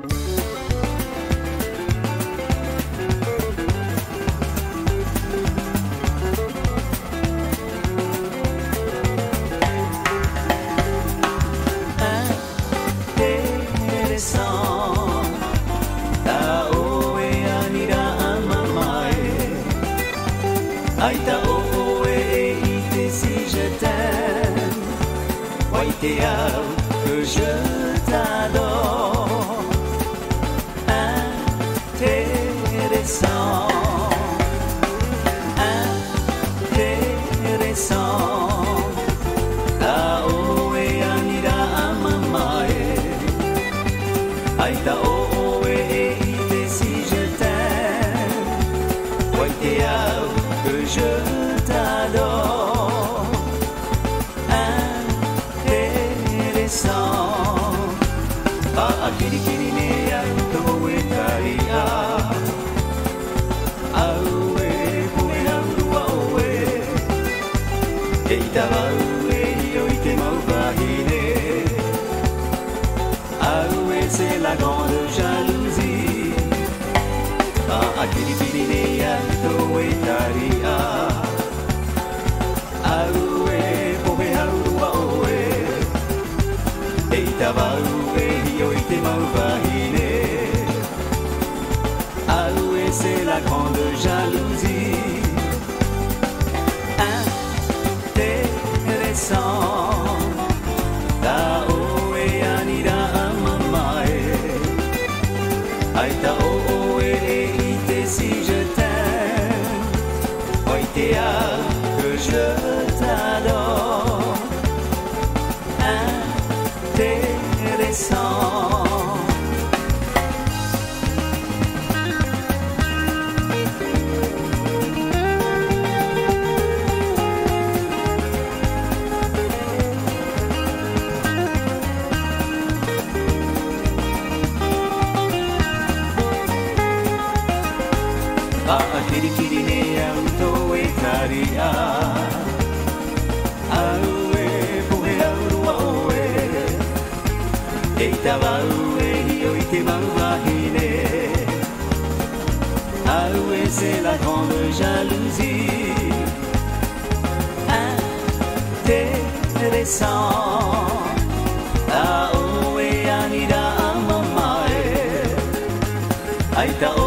Aïta oh et ite si je t'aime, Waitea que je t'adore. Intéressant, intéressant. Tao e anira amamae. Aïta oh et ite si je t'aime, Waitea que je t'adore. Intéressant. Ah, kiri kiri ne auto e taria. Aue, poe aurua oe. Eita vaue, io ite mauvahine. Aue, c'est la grande jalousie. Ah, kiri kiri ne auto e taria. Aue, poe aurua oe. Eita vaue, io ite mauvahine. Aue, c'est la grande jalousie. Intéressant. Tao e anira amamae. Aita oh e ite si je t'aime. Waitea que je t'adore. Intéressant. Ah, kiri kiri ne auto e taria. Aue, poe aurua oe. Eita vaue, io ite mauvahine. Aue, c'est la grande jalousie. Intéressant. Tao e anira amamae. Aita